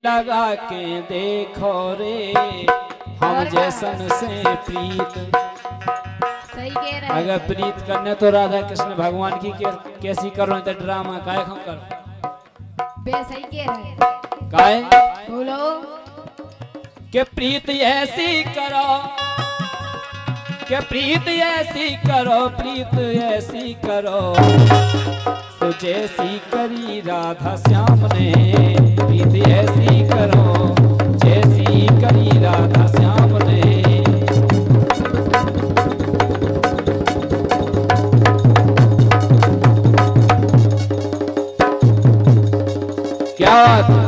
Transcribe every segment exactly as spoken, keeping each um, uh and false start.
लगा के देखो रे हम जैसन से प्रीत। सही कह रहे। अगर प्रीत करने तो राधा कृष्ण भगवान की कैसी करो तो ड्रामा काय हम कर बे सही कह रहे। काय बोलो के प्रीत ऐसी करो के प्रीत ऐसी करो प्रीत ऐसी करो तो जैसी करी राधा श्याम ने प्रीत ऐसी करो जैसी करी राधा श्याम ने। क्या बात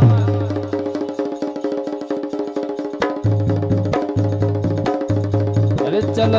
अरे चलो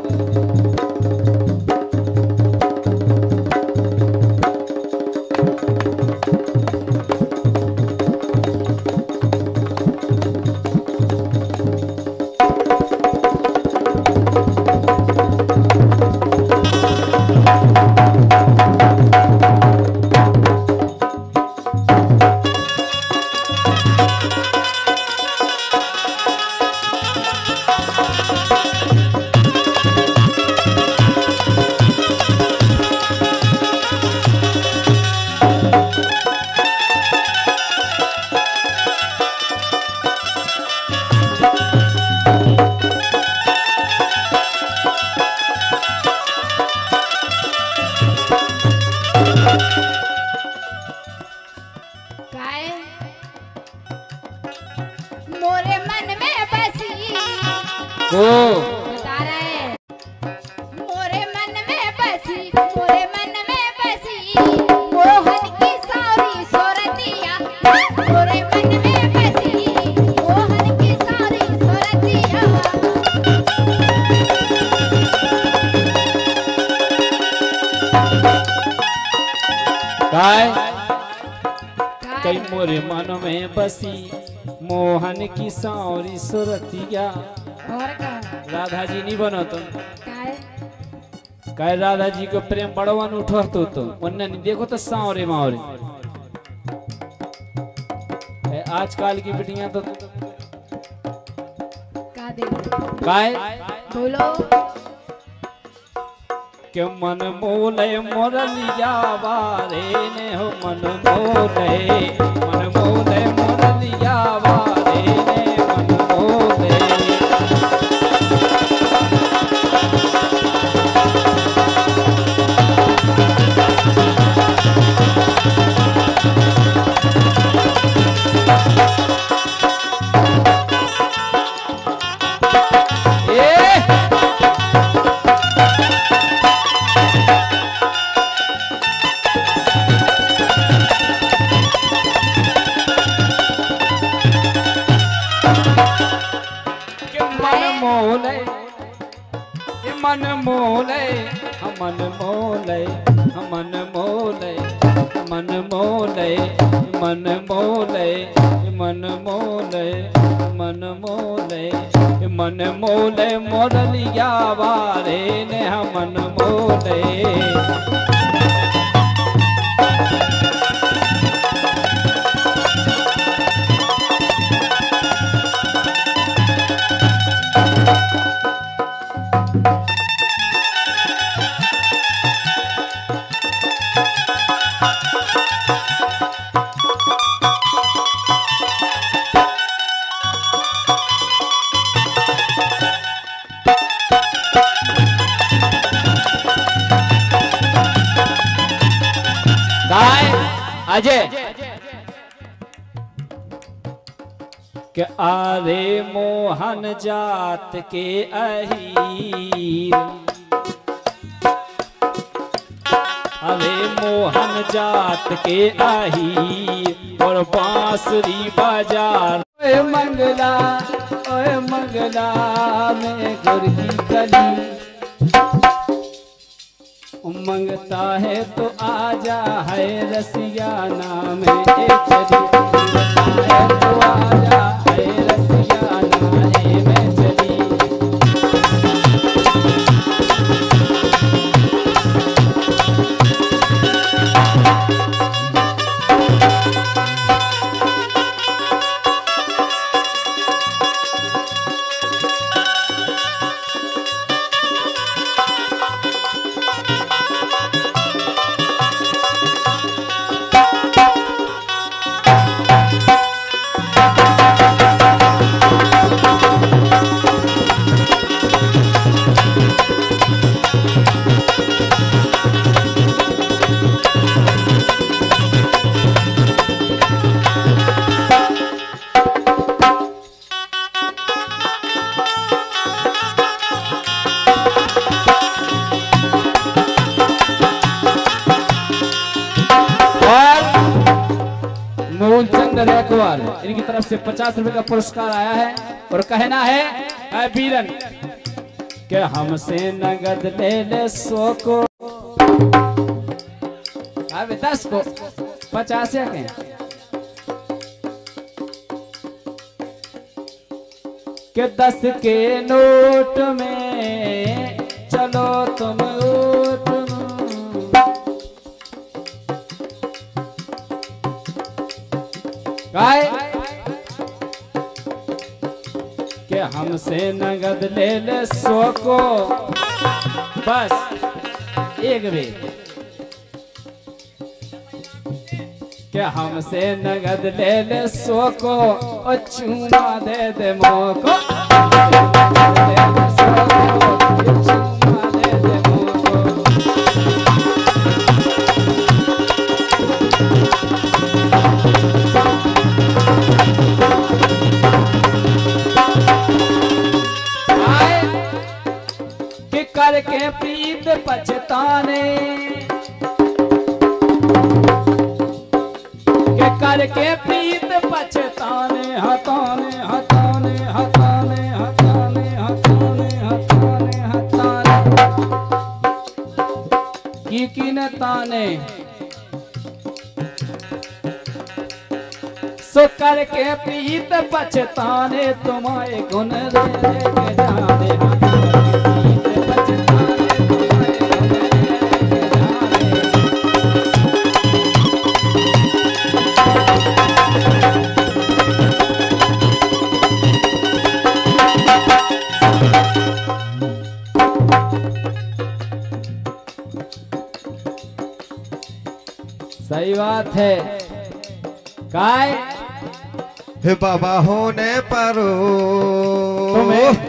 मोरे मन में बसी को बता रहे मोरे मन में बसी मोरे मन में बसी मोहन की सारी सोरतिया मोरे मन में बसी मोहन की सारी सोरतिया। काय कई मोरे मन में बसी मोहन की सावरी सुरतिया। और का राधा जी नहीं बनो तो काय काय राधा जी को प्रेम बड़वन उठो तो तो उन्ने नहीं देखो तो सावरे मावरे आजकल की बेटियां तो का दे काय बोलो के मन मोले मोरलिया बारे ने हो मन मोले मन मोले मोरलिया बारे ने मन मोले। मन मोले मन मोले मन मोले मन मोले मन मोले मन मोले मन मोले मन मोले मोरलिया बारे ने मन मोले। अजय के आरे मोहन जात के अहीर अरे मोहन जात के अहीर और बांसुरी बाजार ओए मंगला ओए मंगला में गुर की कली मंगता है तो आजा है रसिया नाम एक चली मंगता है तो आजा है रसिया नाम में चली। की तरफ से पचास रुपए का पुरस्कार आया है और कहना है ऐ वीरन कि हमसे नगद ले ले सौ को, अब दस को पचास या के के दस के नोट में चलो तुम ओट काय के हमसे नगद ले ले सौ को, बस एक भी के हमसे नगद ले ले सौ को और चूमा दे दे मोको, दे दे सौ को, चूमा दे दे मोको। आए कि करके प्रीत पछताने, करके प्रीत पछताने, हताने हताने हताने हताने हताने हताने हताने की की न ताने, सो करके प्रीत पछताने तुम्हारे गुण दे दे के जाने, प्रीत पछताने तुम्हारे गुण दे दे के जाने। सही बात है काय हे बाबा होने पर तुम्हें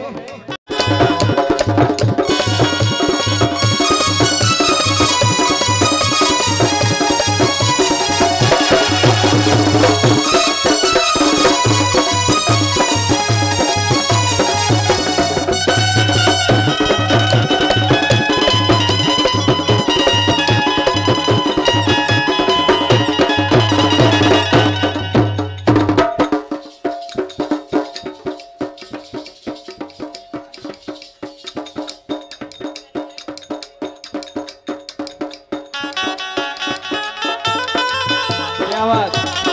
क्या बात।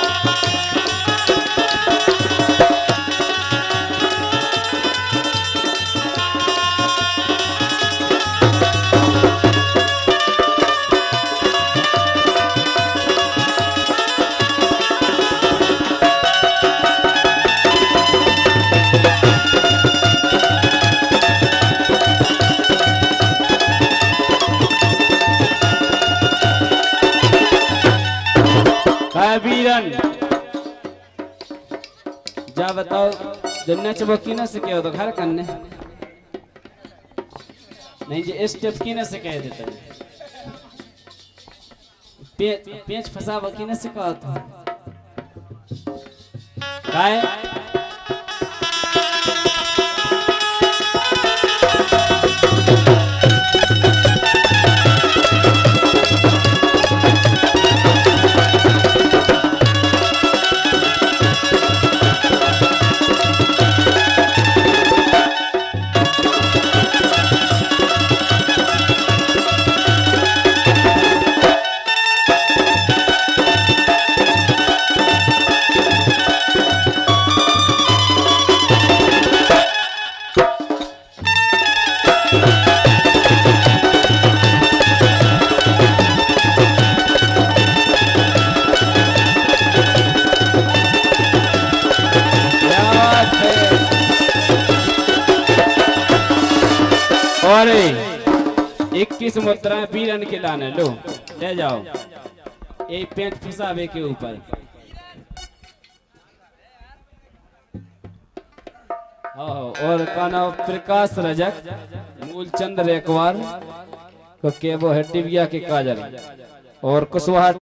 वीरन जा बताओ जो नचबो की न सके तो घर करने नहीं, जो स्टेप की न सके देते पेच पेच फसाबो की न सिखा तो काय और इक्कीस मुद्राएं वीरन के लाने लो ले जाओ, एक पेंट फंसावे के ऊपर। और का नाम प्रकाश रजक, मूलचंद रेकवार को के वो है टिबिया के काजल और कुशवाहा